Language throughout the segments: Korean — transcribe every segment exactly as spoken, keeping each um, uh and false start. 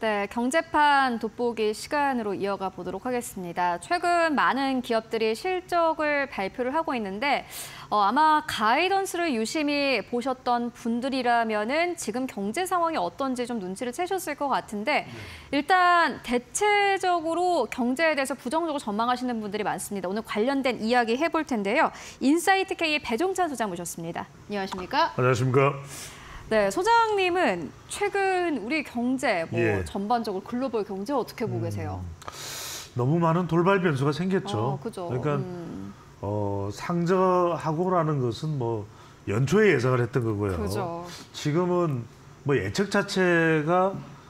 네, 경제판 돋보기 시간으로 이어가 보도록 하겠습니다. 최근 많은 기업들이 실적을 발표를 하고 있는데 어, 아마 가이던스를 유심히 보셨던 분들이라면은 지금 경제 상황이 어떤지 좀 눈치를 채셨을 것 같은데 일단 대체적으로 경제에 대해서 부정적으로 전망하시는 분들이 많습니다. 오늘 관련된 이야기 해볼 텐데요. 인사이트K의 배종찬 소장 모셨습니다. 안녕하십니까? 안녕하십니까? 네, 소장님은 최근 우리 경제, 뭐 예. 전반적으로 글로벌 경제 어떻게 보고 계세요? 음, 너무 많은 돌발 변수가 생겼죠. 어, 그죠. 그러니까 음. 어, 상저하고라는 것은 뭐 연초에 예상을 했던 거고요. 그죠. 지금은 뭐 예측 자체가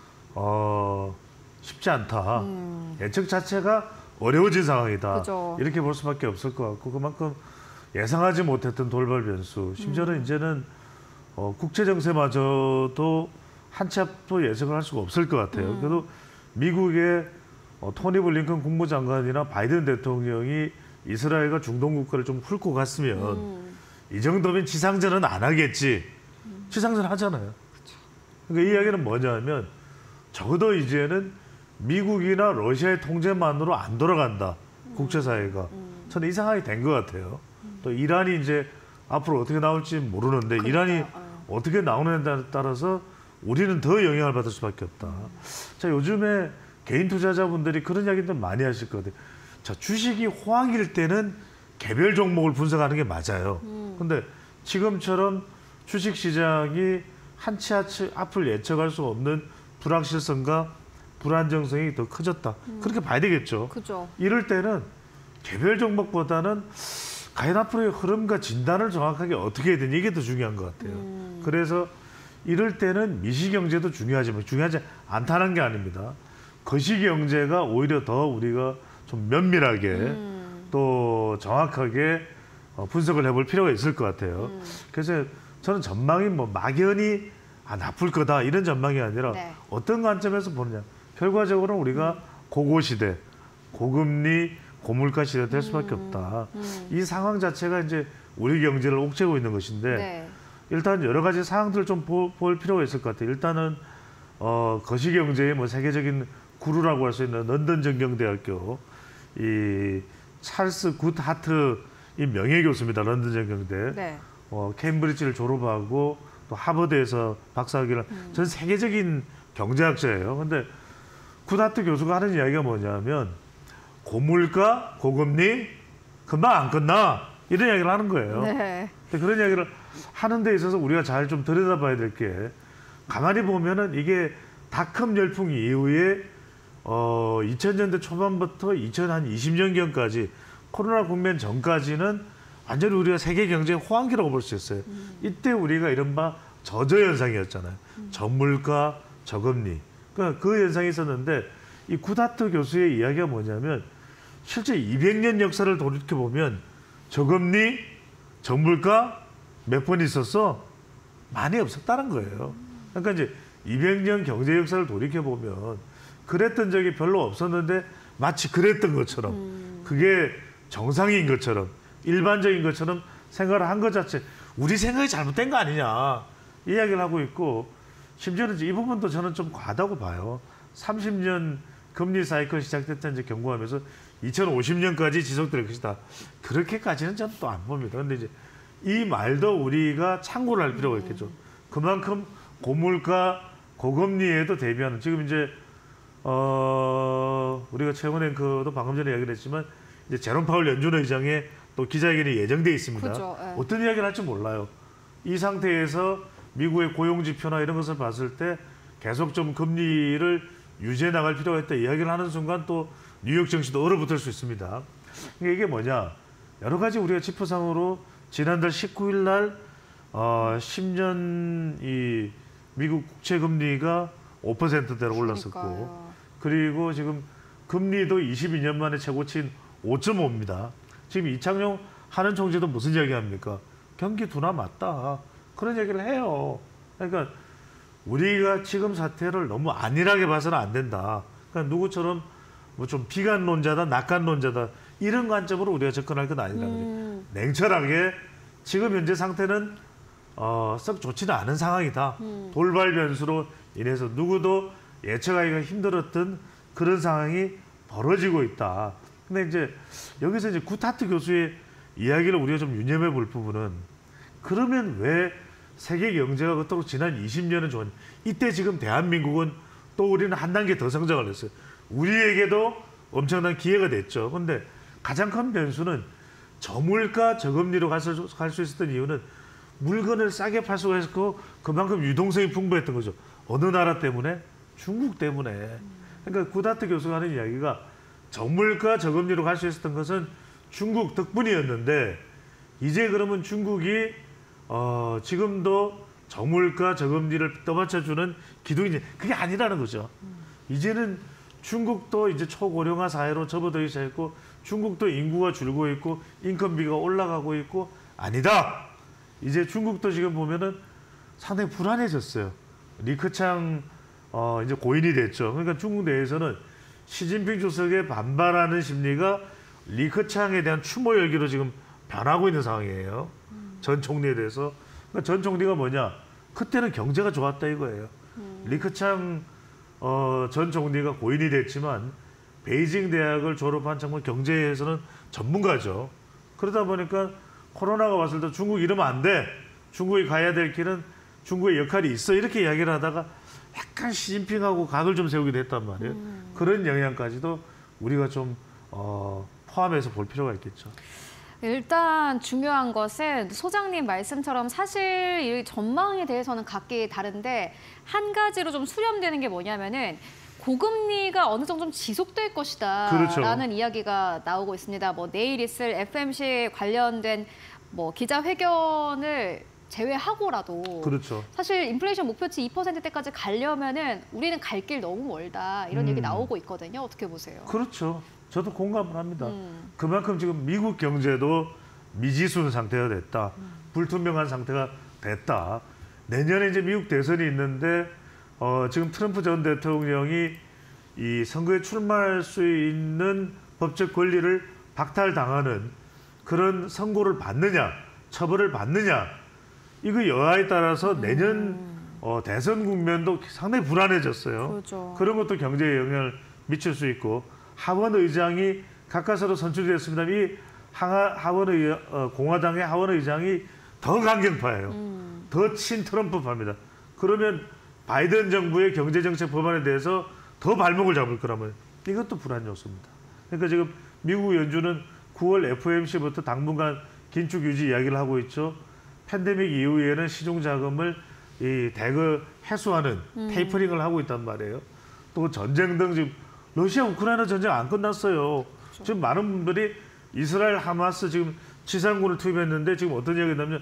어, 쉽지 않다. 음. 예측 자체가 어려워진 상황이다. 그죠. 이렇게 볼 수밖에 없을 것 같고 그만큼 예상하지 못했던 돌발 변수. 심지어는 음. 이제는 어, 국제 정세마저도 한 치 앞도 예측을 할 수가 없을 것 같아요. 음. 그래도 미국의 어, 토니 블링컨 국무장관이나 바이든 대통령이 이스라엘과 중동 국가를 좀 훑고 갔으면 음. 이 정도면 지상전은 안 하겠지. 음. 지상전 하잖아요. 그러니까 이 이야기는 뭐냐면 적어도 이제는 미국이나 러시아의 통제만으로 안 돌아간다. 음. 국제사회가. 음. 저는 이 상황이 된 것 같아요. 음. 또 이란이 이제 앞으로 어떻게 나올지 모르는데 그러니까, 이란이 어. 어떻게 나오느냐에 따라서 우리는 더 영향을 받을 수밖에 없다. 음. 자, 요즘에 개인 투자자분들이 그런 이야기들 많이 하실 거거든요. 자, 주식이 호황일 때는 개별 종목을 분석하는 게 맞아요. 음. 근데 지금처럼 주식 시장이 한 치 앞을 예측할 수 없는 불확실성과 불안정성이 더 커졌다. 음. 그렇게 봐야 되겠죠. 그죠. 이럴 때는 개별 종목보다는 과연 앞으로의 흐름과 진단을 정확하게 어떻게 해야 되냐 이게 더 중요한 것 같아요. 음. 그래서 이럴 때는 미시경제도 중요하지만 중요하지 않다는 게 아닙니다. 거시경제가 오히려 더 우리가 좀 면밀하게 음. 또 정확하게 분석을 해볼 필요가 있을 것 같아요. 음. 그래서 저는 전망이 뭐 막연히 아, 나쁠 거다 이런 전망이 아니라 네. 어떤 관점에서 보느냐. 결과적으로 우리가 음. 고고시대, 고금리, 고물가 시대가 될 수밖에 음, 없다. 음. 이 상황 자체가 이제 우리 경제를 옥죄고 있는 것인데 네. 일단 여러 가지 사항들을 좀 볼 필요가 있을 것 같아요. 일단은 어, 거시경제의 뭐 세계적인 구루라고 할 수 있는 런던 정경대학교 이 찰스 굿하트 이 명예 교수입니다. 런던 정경대. 네. 어, 케임브리지를 졸업하고 또 하버드에서 박사학위를 음. 전 세계적인 경제학자예요. 근데 굿하트 교수가 하는 이야기가 뭐냐면 고물가, 고금리, 금방 안 끝나. 이런 이야기를 하는 거예요. 네. 그런 이야기를 하는 데 있어서 우리가 잘 좀 들여다봐야 될 게 가만히 보면은 이게 닷컴 열풍 이후에 어, 이천 년대 초반부터 이천이십 년경까지 코로나 국면 전까지는 완전히 우리가 세계 경제의 호황기라고 볼 수 있어요. 음. 이때 우리가 이른바 저저 현상이었잖아요. 음. 저물가, 저금리. 그러니까 그 현상이 있었는데 이 굿하트 교수의 이야기가 뭐냐면 실제 이백 년 역사를 돌이켜보면 저금리, 저물가 몇 번 있었어? 많이 없었다는 거예요. 그러니까 이제 이백 년 경제 역사를 돌이켜보면 그랬던 적이 별로 없었는데 마치 그랬던 것처럼 음. 그게 정상인 것처럼 일반적인 것처럼 생각을 한 것 자체 우리 생각이 잘못된 거 아니냐 이 이야기를 하고 있고 심지어는 이제 이 부분도 저는 좀 과하다고 봐요. 삼십 년 금리 사이클 시작됐다 이제 경고하면서 이천오십 년까지 지속될 것이다. 그렇게까지는 저는 또 안 봅니다. 근데 이제 이 말도 우리가 참고를 할 필요가 있겠죠. 그만큼 고물가, 고금리에도 대비하는 지금 이제 어 우리가 최근에 그도 방금 전에 이야기를 했지만 이제 제롬 파월 연준 의장의 또 기자회견이 예정돼 있습니다. 그렇죠. 어떤 이야기를 할지 몰라요. 이 상태에서 미국의 고용 지표나 이런 것을 봤을 때 계속 좀 금리를 유지해 나갈 필요가 있다 이야기를 하는 순간 또 뉴욕 증시도 얼어붙을 수 있습니다. 그러니까 이게 뭐냐. 여러 가지 우리가 지표상으로 지난달 십구 일 날 어, 십 년 이 미국 국채 금리가 오 퍼센트대로 올랐었고 그러니까요. 그리고 지금 금리도 이십이 년 만에 최고치인 오 점 오입니다. 지금 이창용 하는 총재도 무슨 이야기합니까? 경기 둔화 맞다. 그런 얘기를 해요. 그러니까 우리가 지금 사태를 너무 안일하게 봐서는 안 된다. 그러니까 누구처럼 뭐 좀 비관론자다, 낙관론자다 이런 관점으로 우리가 접근할 건 아니라는 거죠. 음. 냉철하게 지금 현재 상태는 어, 썩 좋지는 않은 상황이다. 음. 돌발 변수로 인해서 누구도 예측하기가 힘들었던 그런 상황이 벌어지고 있다. 근데 이제 여기서 이제 구타트 교수의 이야기를 우리가 좀 유념해 볼 부분은 그러면 왜 세계 경제가 그토록 지난 이십 년은 좋았냐. 이때 지금 대한민국은 또 우리는 한 단계 더 성장을 했어요. 우리에게도 엄청난 기회가 됐죠. 근데 가장 큰 변수는 저물가 저금리로 갈 수 있었던 이유는 물건을 싸게 팔 수가 있었고 그만큼 유동성이 풍부했던 거죠. 어느 나라 때문에? 중국 때문에. 그러니까 구다트 교수가 하는 이야기가 저물가 저금리로 갈 수 있었던 것은 중국 덕분이었는데 이제 그러면 중국이 어, 지금도 저물가 저금리를 떠받쳐주는 기둥이 그게 아니라는 거죠. 이제는 중국도 이제 초고령화 사회로 접어들기 시작했고 중국도 인구가 줄고 있고 인건비가 올라가고 있고 아니다. 이제 중국도 지금 보면은 상당히 불안해졌어요. 리커창 어, 이제 고인이 됐죠. 그러니까 중국 내에서는 시진핑 주석에 반발하는 심리가 리커창에 대한 추모 열기로 지금 변하고 있는 상황이에요. 음. 전 총리에 대해서. 그러니까 전 총리가 뭐냐? 그때는 경제가 좋았다 이거예요. 음. 리커창 어, 전 총리가 고인이 됐지만 베이징 대학을 졸업한 정말 경제에서는 전문가죠. 그러다 보니까 코로나가 왔을 때 중국 이러면 안 돼. 중국이 가야 될 길은 중국의 역할이 있어. 이렇게 이야기를 하다가 약간 시진핑하고 각을 좀 세우기도 했단 말이에요. 음. 그런 영향까지도 우리가 좀 어, 포함해서 볼 필요가 있겠죠. 일단 중요한 것은 소장님 말씀처럼 사실 이 전망에 대해서는 각기 다른데 한 가지로 좀 수렴되는 게 뭐냐면은 고금리가 어느 정도 좀 지속될 것이다 그렇죠. 라는 이야기가 나오고 있습니다. 뭐 내일 있을 에프오엠씨 관련된 뭐 기자회견을 제외하고라도 그렇죠. 사실 인플레이션 목표치 이 퍼센트대까지 가려면은 우리는 갈 길 너무 멀다 이런 음. 얘기 나오고 있거든요. 어떻게 보세요? 그렇죠. 저도 공감을 합니다. 음. 그만큼 지금 미국 경제도 미지수는 상태가 됐다. 음. 불투명한 상태가 됐다. 내년에 이제 미국 대선이 있는데 어, 지금 트럼프 전 대통령이 이 선거에 출마할 수 있는 법적 권리를 박탈당하는 그런 선고를 받느냐, 처벌을 받느냐, 이거 여하에 따라서 음. 내년 어, 대선 국면도 상당히 불안해졌어요. 그렇죠. 그런 것도 경제에 영향을 미칠 수 있고 하원 의장이 가까스로 선출됐습니다. 이 하원 의, 어, 공화당의 하원 의장이 더 강경파예요. 음. 더 친트럼프파입니다. 그러면 바이든 정부의 경제정책 법안에 대해서 더 발목을 잡을 거라면 이것도 불안 요소입니다. 그러니까 지금 미국 연준은 구월 에프오엠씨부터 당분간 긴축 유지 이야기를 하고 있죠. 팬데믹 이후에는 시중 자금을 이 대거 해소하는 음. 테이퍼링을 하고 있단 말이에요. 또 전쟁 등 지금 러시아 우크라이나 전쟁 안 끝났어요. 그렇죠. 지금 많은 분들이 이스라엘 하마스 지금 지상군을 투입했는데 지금 어떤 이야기가 있냐면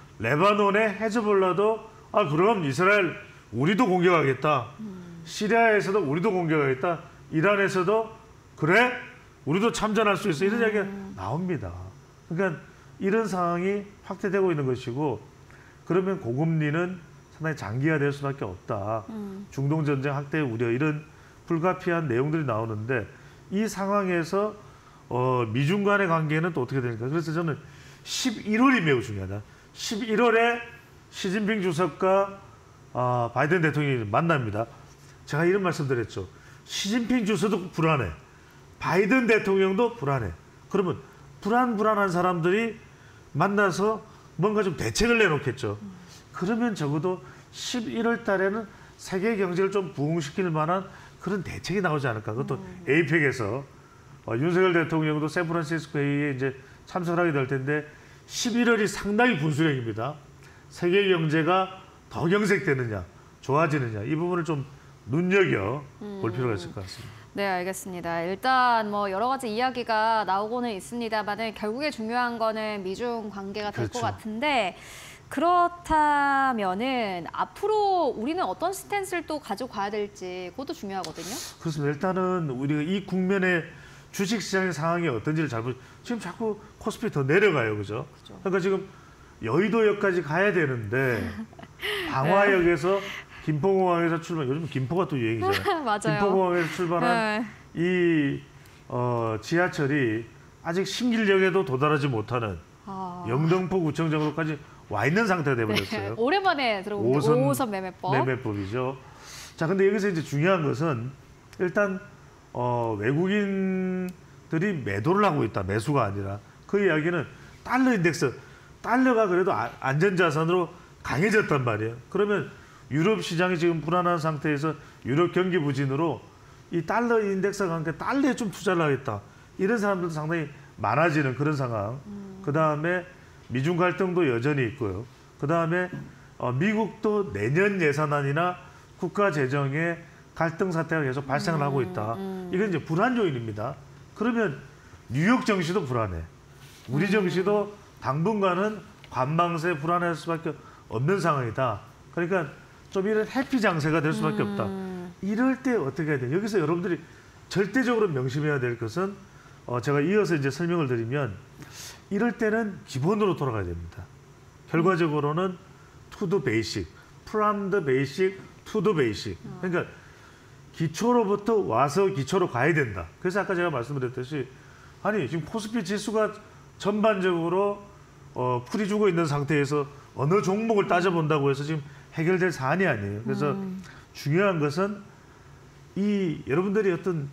레바논의 헤즈볼라도 아 그럼 이스라엘 우리도 공격하겠다. 음. 시리아에서도 우리도 공격하겠다. 이란에서도 그래? 우리도 참전할 수 있어. 이런 음. 이야기가 나옵니다. 그러니까 이런 상황이 확대되고 있는 것이고 그러면 고금리는 상당히 장기화될 수밖에 없다. 음. 중동 전쟁 확대 우려 이런 불가피한 내용들이 나오는데 이 상황에서 어, 미중 간의 관계는 또 어떻게 됩니까? 그래서 저는 십일월이 매우 중요하다. 십일월에 시진핑 주석과 어, 바이든 대통령이 만납니다. 제가 이런 말씀 드렸죠. 시진핑 주석도 불안해. 바이든 대통령도 불안해. 그러면 불안 불안한 사람들이 만나서 뭔가 좀 대책을 내놓겠죠. 그러면 적어도 십일월 달에는 세계 경제를 좀 부흥시킬 만한 그런 대책이 나오지 않을까. 그것도 음. 에이펙에서 어, 윤석열 대통령도 샌프란시스코 회의에 이제 참석하게 될 텐데 십일월이 상당히 분수령입니다. 세계 경제가 더 경색되느냐, 좋아지느냐 이 부분을 좀 눈여겨 볼 음. 필요가 있을 것 같습니다. 네, 알겠습니다. 일단 뭐 여러 가지 이야기가 나오고는 있습니다만은 결국에 중요한 거는 미중 관계가 될 것 그렇죠. 같은데 그렇다면은 앞으로 우리는 어떤 스탠스를 또 가지고 가야 될지 그것도 중요하거든요. 그렇습니다. 일단은 우리가 이 국면의 주식시장의 상황이 어떤지를 잘 보죠. 지금 자꾸 코스피 더 내려가요, 그죠? 그렇죠. 그러니까 지금 여의도역까지 가야 되는데 방화역에서 김포공항에서 출발, 요즘 김포가 또 유행이잖아요. 맞아요. 김포공항에서 출발한 네. 이 어, 지하철이 아직 신길역에도 도달하지 못하는 아... 영등포 구청 정도까지 와 있는 상태가 돼버렸어요. 네. 오랜만에 들어본 오 호선 매매법. 매매법이죠. 자, 근데 여기서 이제 중요한 것은 일단 어, 외국인들이 매도를 하고 있다. 매수가 아니라. 그 이야기는 달러 인덱스, 달러가 그래도 아, 안전자산으로 강해졌단 말이에요. 그러면 유럽 시장이 지금 불안한 상태에서 유럽 경기 부진으로 이 달러 인덱스가 함께 달러에 좀 투자를 하겠다. 이런 사람들도 상당히 많아지는 그런 상황. 음. 그 다음에 미중 갈등도 여전히 있고요. 그 다음에 어, 미국도 내년 예산안이나 국가 재정에 갈등 사태가 계속 발생을 하고 있다. 음, 음. 이건 이제 불안 요인입니다. 그러면 뉴욕 증시도 불안해. 우리 증시도 당분간은 관망세 불안할 수밖에 없는 상황이다. 그러니까 좀 이런 해피 장세가 될 수밖에 음. 없다. 이럴 때 어떻게 해야 돼? 여기서 여러분들이 절대적으로 명심해야 될 것은 어, 제가 이어서 이제 설명을 드리면 이럴 때는 기본으로 돌아가야 됩니다. 결과적으로는 to the basic, from the basic to the basic. 그러니까 기초로부터 와서 기초로 가야 된다. 그래서 아까 제가 말씀드렸듯이 아니 지금 코스피 지수가 전반적으로 어, 풀이 주고 있는 상태에서 어느 종목을 따져본다고 해서 지금 해결될 사안이 아니에요. 그래서 음. 중요한 것은 이 여러분들이 어떤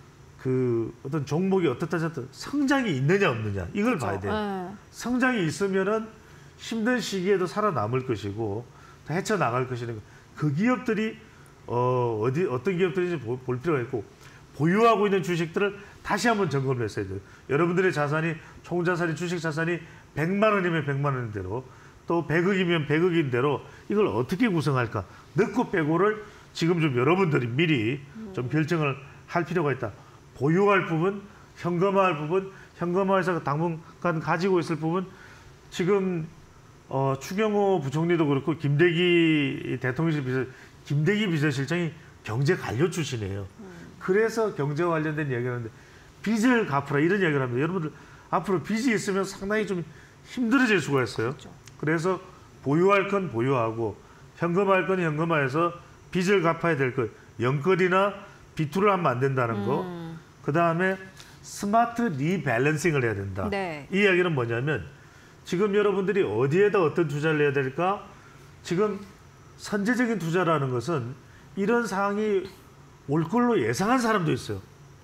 그 어떤 종목이 어떻다 저렇다 성장이 있느냐 없느냐 이걸 그렇죠. 봐야 돼요. 네. 성장이 있으면은 힘든 시기에도 살아남을 것이고 헤쳐나갈 것이니까 그 기업들이 어, 어디 어떤 기업들인지 볼 필요가 있고 보유하고 있는 주식들을 다시 한번 점검을 했어야 돼요. 여러분들의 자산이 총 자산이 주식 자산이 백만 원이면 백만 원인 대로 또 백억이면 백억인 대로 이걸 어떻게 구성할까? 넣고 빼고를 지금 좀 여러분들이 미리 좀 결정을 할 필요가 있다. 보유할 부분, 현금화할 부분, 현금화해서 당분간 가지고 있을 부분 지금 어, 추경호 부총리도 그렇고 김대기 대통령실 비서 김대기 비서실장이 경제 관료 출신이에요. 그래서 경제와 관련된 이야기를 하는데 빚을 갚으라 이런 이야기를 합니다. 여러분들 앞으로 빚이 있으면 상당히 좀 힘들어질 수가 있어요. 그렇죠. 그래서 보유할 건 보유하고 현금화할 건 현금화해서 빚을 갚아야 될 것, 영끌이나 비투를 하면 안 된다는 거. 음. 그 다음에 스마트 리밸런싱을 해야 된다. 네. 이 이야기는 뭐냐면 지금 여러분들이 어디에다 어떤 투자를 해야 될까? 지금 선제적인 투자라는 것은 이런 상황이 올 걸로 예상한 사람도 있어요.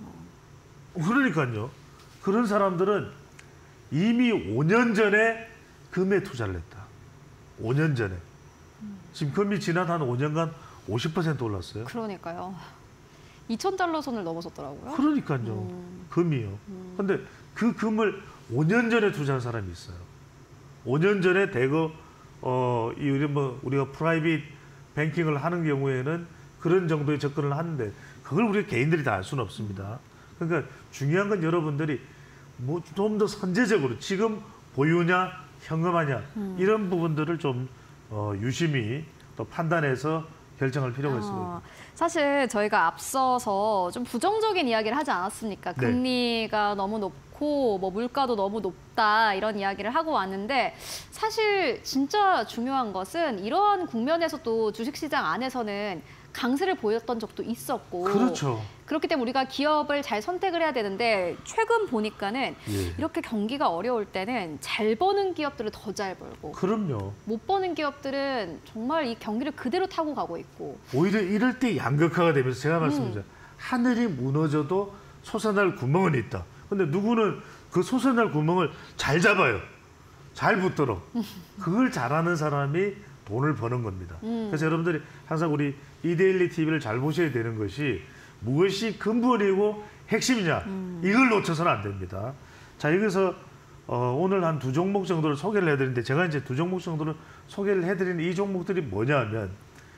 그러니까요. 그런 사람들은 이미 오 년 전에 금에 투자를 했다. 오 년 전에. 지금 금이 지난 한 오 년간 오십 퍼센트 올랐어요. 그러니까요. 이천 달러 선을 넘어섰더라고요. 그러니까요. 음. 금이요. 근데 그 금을 오 년 전에 투자한 사람이 있어요. 오 년 전에 대거 어, 이 우리 뭐 우리가 프라이빗 뱅킹을 하는 경우에는 그런 정도의 접근을 하는데 그걸 우리 개인들이 다 알 수는 없습니다. 그러니까 중요한 건 여러분들이 뭐 좀 더 선제적으로 지금 보유냐 현금하냐 음. 이런 부분들을 좀 어, 유심히 또 판단해서 결정할 필요가 있습니다. 어, 사실 저희가 앞서서 좀 부정적인 이야기를 하지 않았습니까? 네. 금리가 너무 높고 뭐 물가도 너무 높다 이런 이야기를 하고 왔는데 사실 진짜 중요한 것은 이러한 국면에서도 주식시장 안에서는 강세를 보였던 적도 있었고 그렇죠. 그렇기 때문에 우리가 기업을 잘 선택을 해야 되는데 최근 보니까는 예. 이렇게 경기가 어려울 때는 잘 버는 기업들은 더 잘 벌고 그럼요. 못 버는 기업들은 정말 이 경기를 그대로 타고 가고 있고 오히려 이럴 때 양극화가 되면서 제가 말씀드렸죠. 음. 하늘이 무너져도 솟아날 구멍은 있다. 근데 누구는 그 솟아날 구멍을 잘 잡아요. 잘 붙도록. 그걸 잘하는 사람이 돈을 버는 겁니다. 음. 그래서 여러분들이 항상 우리 이데일리 티비를 잘 보셔야 되는 것이 무엇이 근본이고 핵심이냐 음. 이걸 놓쳐서는 안 됩니다. 자 여기서 어, 오늘 한 두 종목 정도를 소개를 해드리는데 제가 이제 두 종목 정도를 소개를 해드리는 이 종목들이 뭐냐면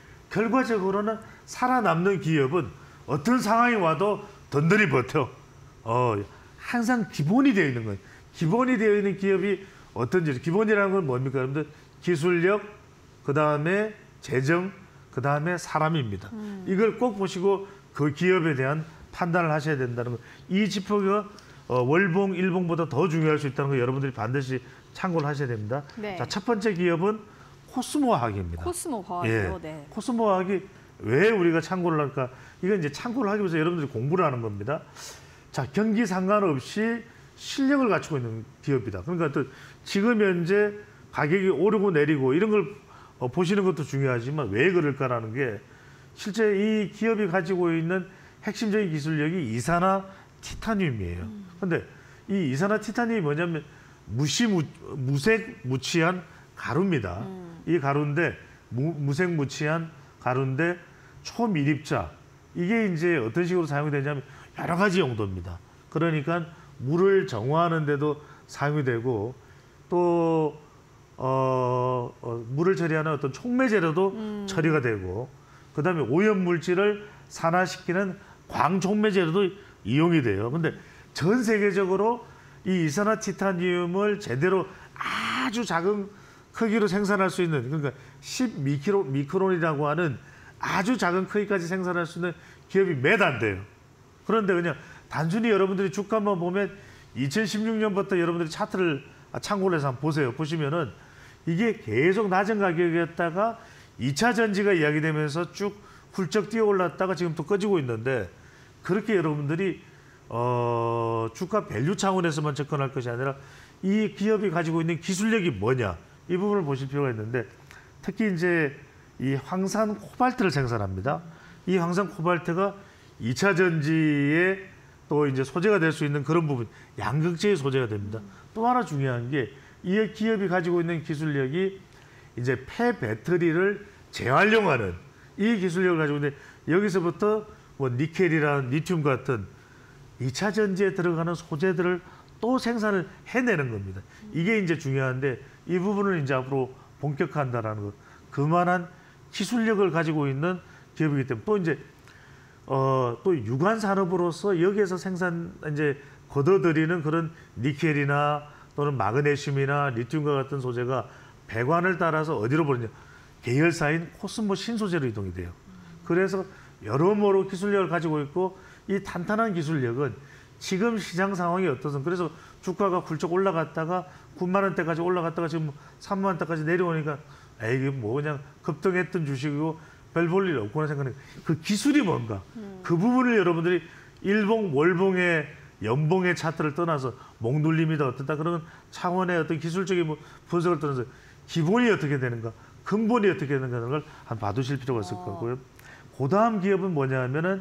결과적으로는 살아남는 기업은 어떤 상황이 와도 든든히 버텨. 어, 항상 기본이 되어 있는 거예요. 기본이 되어 있는 기업이 어떤지 기본이라는 건 뭡니까 여러분들 기술력 그 다음에 재정 그 다음에 사람입니다. 음. 이걸 꼭 보시고 그 기업에 대한 판단을 하셔야 된다는 거. 이 지표가 어, 월봉, 일봉보다 더 중요할 수 있다는 거 여러분들이 반드시 참고를 하셔야 됩니다. 네. 자, 첫 번째 기업은 코스모화학입니다. 코스모화학이요. 예. 네. 코스모화학이 왜 우리가 참고를 할까? 이건 이제 참고를 하기 위해서 여러분들이 공부를 하는 겁니다. 자, 경기 상관없이 실력을 갖추고 있는 기업이다. 그러니까 또 지금 현재 가격이 오르고 내리고 이런 걸 어, 보시는 것도 중요하지만 왜 그럴까라는 게 실제 이 기업이 가지고 있는 핵심적인 기술력이 이산화 티타늄이에요. 그런데 이 이산화 티타늄이 뭐냐면 무시 무색 무취한 가루입니다. 음. 이 가루인데 무, 무색 무취한 가루인데 초미립자. 이게 이제 어떤 식으로 사용이 되냐면 여러 가지 용도입니다. 그러니까 물을 정화하는 데도 사용이 되고 또 어, 어, 물을 처리하는 어떤 촉매제로도 음. 처리가 되고 그다음에 오염 물질을 산화시키는 광촉매제로도 이용이 돼요. 근데 전 세계적으로 이 이산화 티타늄을 제대로 아주 작은 크기로 생산할 수 있는 그러니까 십 미크로, 미크론이라고 하는 아주 작은 크기까지 생산할 수 있는 기업이 몇 안 돼요. 그런데 그냥 단순히 여러분들이 주가만 보면 이천십육 년부터 여러분들이 차트를 참고를 해서 한번 보세요. 보시면은 이게 계속 낮은 가격이었다가 이 차 전지가 이야기되면서 쭉 훌쩍 뛰어 올랐다가 지금 또 꺼지고 있는데 그렇게 여러분들이 어, 주가 밸류 차원에서만 접근할 것이 아니라 이 기업이 가지고 있는 기술력이 뭐냐 이 부분을 보실 필요가 있는데 특히 이제 이 황산 코발트를 생산합니다. 이 황산 코발트가 이 차 전지의 또 이제 소재가 될 수 있는 그런 부분, 양극재의 소재가 됩니다. 또 하나 중요한 게 이 기업이 가지고 있는 기술력이 이제 폐배터리를 재활용하는 이 기술력을 가지고 있는데 여기서부터 뭐 니켈이나 리튬 같은 이 차 전지에 들어가는 소재들을 또 생산을 해내는 겁니다. 이게 이제 중요한데 이 부분을 이제 앞으로 본격화한다라는 것. 그만한 기술력을 가지고 있는 기업이기 때문에 또 이제 어, 또 유관 산업으로서 여기에서 생산 이제 걷어들이는 그런 니켈이나 또는 마그네슘이나 리튬과 같은 소재가 배관을 따라서 어디로 보느냐 계열사인 코스모 신소재로 이동이 돼요. 그래서 여러모로 기술력을 가지고 있고 이 탄탄한 기술력은 지금 시장 상황이 어떠든 그래서 주가가 훌쩍 올라갔다가 구만 원대까지 올라갔다가 지금 삼만 원대까지 내려오니까 에이 이게 뭐 그냥 급등했던 주식이고 별 볼 일 없구나 생각하는 그 기술이 뭔가 음. 그 부분을 여러분들이 일봉 월봉의 연봉의 차트를 떠나서 목눌림이다 어떻다 그런 차원의 어떤 기술적인 뭐 분석을 떠나서 기본이 어떻게 되는가 근본이 어떻게 되는가 하는 걸 한 봐두실 필요가 있을 것 같고요. 그 다음 기업은 뭐냐 하면은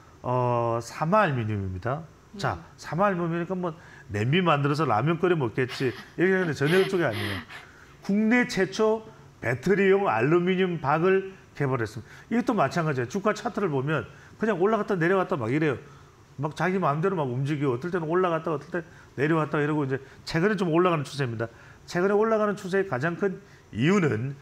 어, 사마알루미늄입니다. 음. 자, 사마알루미늄이니까 뭐 냄비 만들어서 라면 끓여 먹겠지 이렇게 하는데 전혀 그쪽이 아니에요. 국내 최초 배터리용 알루미늄 박을 개발했습니다. 이것도 마찬가지예요. 주가 차트를 보면 그냥 올라갔다 내려갔다 막 이래요. 막 자기 마음대로 막 움직이고 어떨 때는 올라갔다 어떨 때 내려갔다 이러고 이제 최근에 좀 올라가는 추세입니다. 최근에 올라가는 추세의 가장 큰 이유는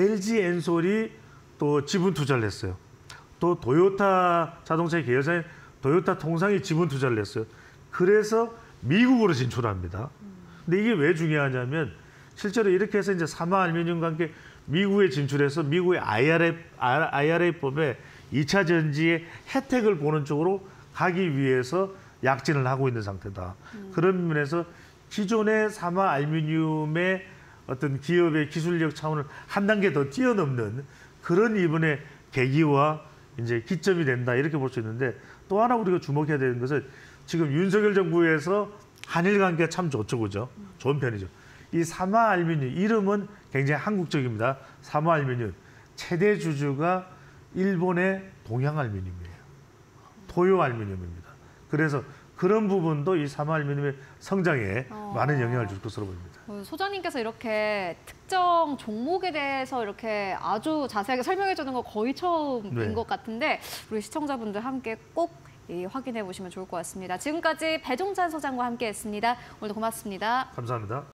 엘지엔솔이 또 지분 투자를 했어요. 또 도요타 자동차 계열사인 도요타 통상이 지분 투자를 했어요. 그래서 미국으로 진출합니다. 근데 이게 왜 중요하냐면 실제로 이렇게 해서 이제 사마알루미늄과 함께 미국에 진출해서 미국의 아이알에이, 아이알에이법에 이 차 전지의 혜택을 보는 쪽으로 가기 위해서 약진을 하고 있는 상태다. 음. 그런 면에서 기존의 사마알루미늄의 어떤 기업의 기술력 차원을 한 단계 더 뛰어넘는 그런 이번에 계기와 이제 기점이 된다 이렇게 볼 수 있는데 또 하나 우리가 주목해야 되는 것은 지금 윤석열 정부에서 한일 관계가 참 좋죠, 그죠? 좋은 편이죠. 이 사마알루미늄 이름은 굉장히 한국적입니다. 사마알루미늄 최대 주주가 일본의 동양알루미늄이에요. 토요알루미늄입니다. 그래서 그런 부분도 이 사마알루미늄의 성장에 어... 많은 영향을 줄 것으로 보입니다. 소장님께서 이렇게 특정 종목에 대해서 이렇게 아주 자세하게 설명해 주는 거 거의 처음인 네. 것 같은데 우리 시청자분들 함께 꼭 확인해 보시면 좋을 것 같습니다. 지금까지 배종찬 소장과 함께했습니다. 오늘도 고맙습니다. 감사합니다.